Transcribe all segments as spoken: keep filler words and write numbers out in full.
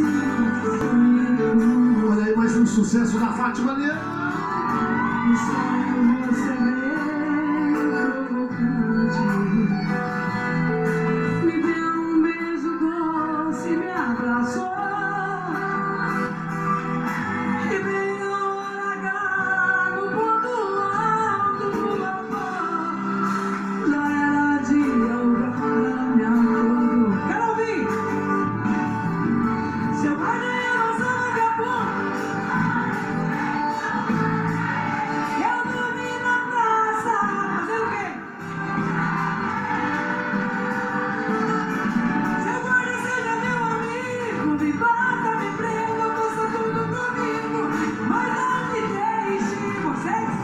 Olha aí, mais um sucesso da Fátima Leão. No sonho você veio provocante, me deu um beijo doce, me abraçou. E veio a hora H no ponto alto do amor. Já era dia, o cara me acordou. Quero ouvir! Seu pai nem emoção acabou. Eu dormi na praça, fazendo o quê? Seu guarda seja meu amigo, me bata, me prenda, faça tudo comigo, mas não me deixe vocês.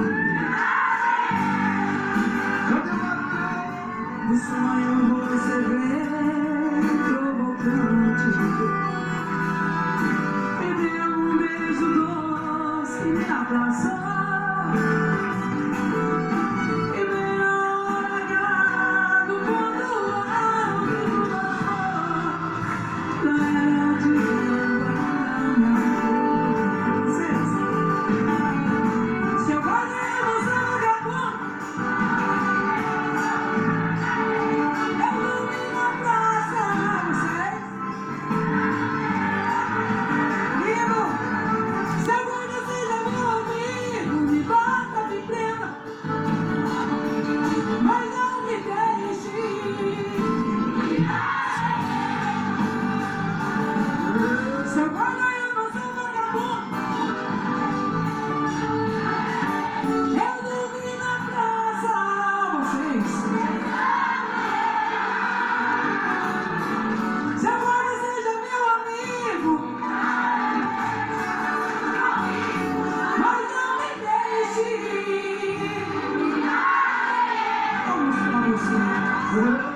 No sonho você vem provocante, me deu um beijo doce, me abraçou. E veio a hora H no ponto alto do amor. Já era dia, agora me vocês. Seu guarda é emoção acabou. Eu dormi na praça, vocês. Lindo! Seu guarda seja meu amigo, me bata, me prenda, mas não me deixe. Seu guarda é emoção acabou. Eu dormi na praça, vocês. Seu guarda seja meu amigo, mas não me deixe. Vamos para você.